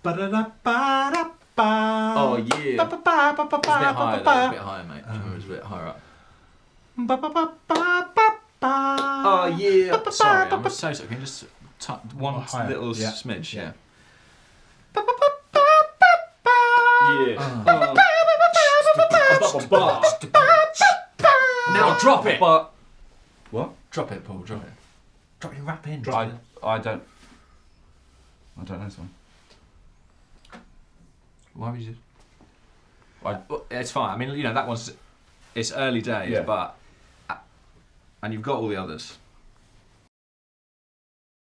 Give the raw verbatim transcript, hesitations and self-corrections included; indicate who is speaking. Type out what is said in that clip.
Speaker 1: Oh yeah. It's a bit higher, though. It's a bit higher, mate. Um, it was a bit higher up. Oh yeah. Sorry, I'm so sorry. Can you just t one oh, little yeah. smidge? Yeah. Yeah. Oh. Now drop it.
Speaker 2: But what?
Speaker 1: Drop it, Paul. Drop it. Drop your rap in.
Speaker 2: Drop I, it. I don't. I don't know this one.
Speaker 1: Why would you? I, it's fine. I mean, you know, that one's. It's early days, yeah. but. And you've got all the others.